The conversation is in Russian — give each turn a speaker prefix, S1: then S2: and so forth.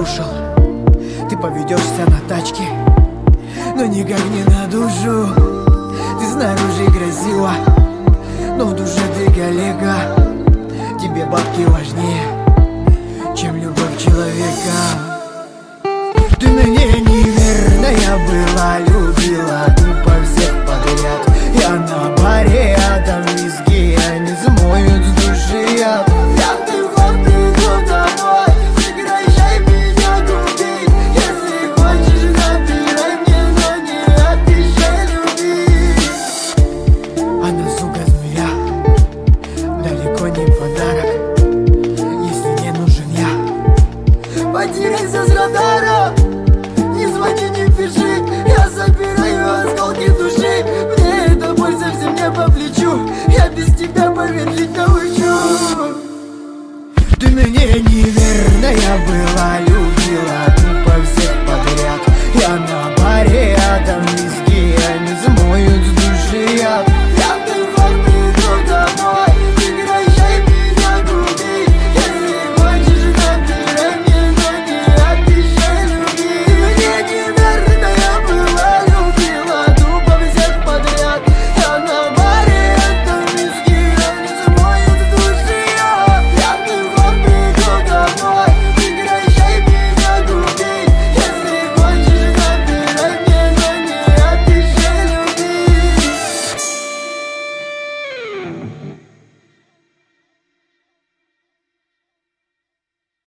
S1: разрушил. Ты поведешься на тачке, но никак не на душу. Ты снаружи красива, но в душе ты коллега. Тебе бабки важнее, чем любовь человека. Ты мне неверная была, любила тупо всех подряд. Я на баре, а там виски, они смоют с души яд. Пьяный ход, иду домой, прекращай меня тупить. Если хочешь, набирай мне, но не обещай любить. Она, сука, змея, далеко не подарок. Если не нужен я, потеряйся с радара. Не звони, не пиши, я собираю осколки души. Мне эта боль совсем не по плечу, я без тебя, поверь, жить научу. Ты мне неверная